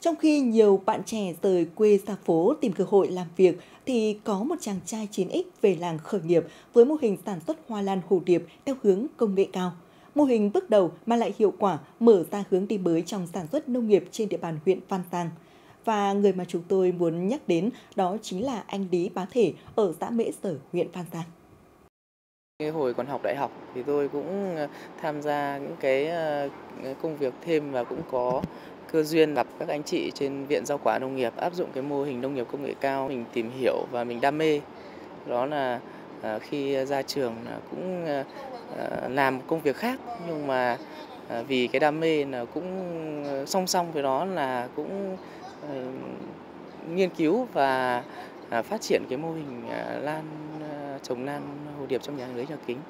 Trong khi nhiều bạn trẻ rời quê ra phố tìm cơ hội làm việc, thì có một chàng trai 9X về làng khởi nghiệp với mô hình sản xuất hoa lan hồ điệp theo hướng công nghệ cao. Mô hình bước đầu mang lại hiệu quả, mở ra hướng đi mới trong sản xuất nông nghiệp trên địa bàn huyện Phan Giang. Và người mà chúng tôi muốn nhắc đến đó chính là anh Lý Bá Thể ở xã Mễ Sở, huyện Phan Giang. Hồi còn học đại học thì tôi cũng tham gia những cái công việc thêm và cũng có cơ duyên gặp các anh chị trên Viện Rau quả Nông nghiệp áp dụng cái mô hình nông nghiệp công nghệ cao. Mình tìm hiểu và mình đam mê. Đó là khi ra trường là cũng làm một công việc khác, nhưng mà vì cái đam mê là cũng song song với đó là cũng nghiên cứu và phát triển cái mô hình trồng lan hồ điệp trong nhà lưới nhà kính.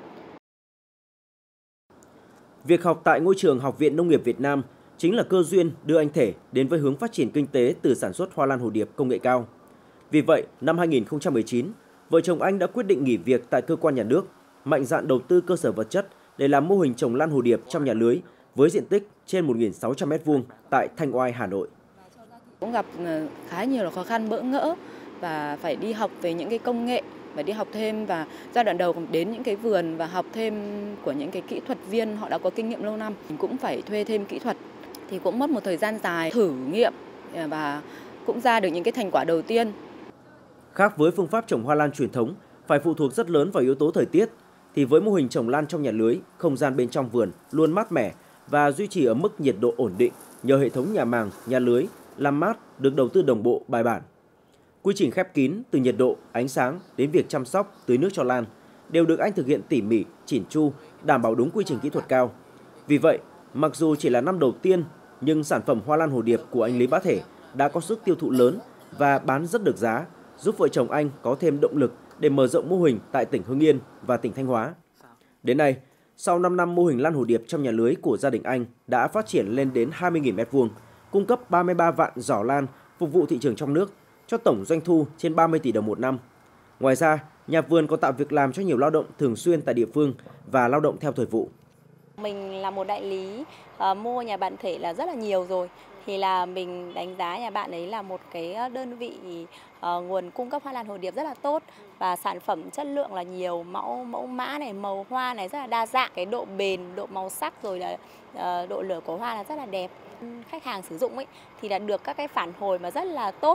Việc học tại ngôi trường Học viện Nông nghiệp Việt Nam chính là cơ duyên đưa anh Thể đến với hướng phát triển kinh tế từ sản xuất hoa lan hồ điệp công nghệ cao. Vì vậy, năm 2019, vợ chồng anh đã quyết định nghỉ việc tại cơ quan nhà nước, mạnh dạn đầu tư cơ sở vật chất để làm mô hình trồng lan hồ điệp trong nhà lưới với diện tích trên 1.600 m² tại Thanh Oai, Hà Nội. Cũng gặp khá nhiều khó khăn bỡ ngỡ và phải đi học về những cái công nghệ và đi học thêm, và giai đoạn đầu đến những cái vườn và học thêm của những cái kỹ thuật viên họ đã có kinh nghiệm lâu năm. Mình cũng phải thuê thêm kỹ thuật, thì cũng mất một thời gian dài thử nghiệm và cũng ra được những cái thành quả đầu tiên. Khác với phương pháp trồng hoa lan truyền thống phải phụ thuộc rất lớn vào yếu tố thời tiết, thì với mô hình trồng lan trong nhà lưới, không gian bên trong vườn luôn mát mẻ và duy trì ở mức nhiệt độ ổn định nhờ hệ thống nhà màng, nhà lưới làm mát được đầu tư đồng bộ bài bản. Quy trình khép kín từ nhiệt độ, ánh sáng đến việc chăm sóc, tưới nước cho lan đều được anh thực hiện tỉ mỉ, chỉn chu, đảm bảo đúng quy trình kỹ thuật cao. Vì vậy, mặc dù chỉ là năm đầu tiên, nhưng sản phẩm hoa lan hồ điệp của anh Lý Bá Thể đã có sức tiêu thụ lớn và bán rất được giá, giúp vợ chồng anh có thêm động lực để mở rộng mô hình tại tỉnh Hưng Yên và tỉnh Thanh Hóa. Đến nay, sau 5 năm mô hình lan hồ điệp trong nhà lưới của gia đình anh đã phát triển lên đến 20.000 m², cung cấp 33 vạn giỏ lan phục vụ thị trường trong nước, cho tổng doanh thu trên 30 tỷ đồng một năm. Ngoài ra, nhà vườn còn tạo việc làm cho nhiều lao động thường xuyên tại địa phương và lao động theo thời vụ. Mình là một đại lý, mua nhà bạn Thể là rất là nhiều rồi. Thì là mình đánh giá nhà bạn ấy là một cái đơn vị nguồn cung cấp hoa lan hồ điệp rất là tốt, và sản phẩm chất lượng là nhiều, mẫu mã này, màu hoa này rất là đa dạng, cái độ bền, độ màu sắc rồi là độ lửa của hoa là rất là đẹp. Khách hàng sử dụng ấy thì là được các cái phản hồi mà rất là tốt.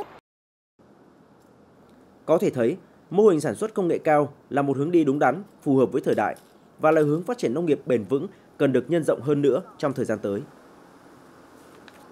Có thể thấy, mô hình sản xuất công nghệ cao là một hướng đi đúng đắn, phù hợp với thời đại và là hướng phát triển nông nghiệp bền vững cần được nhân rộng hơn nữa trong thời gian tới.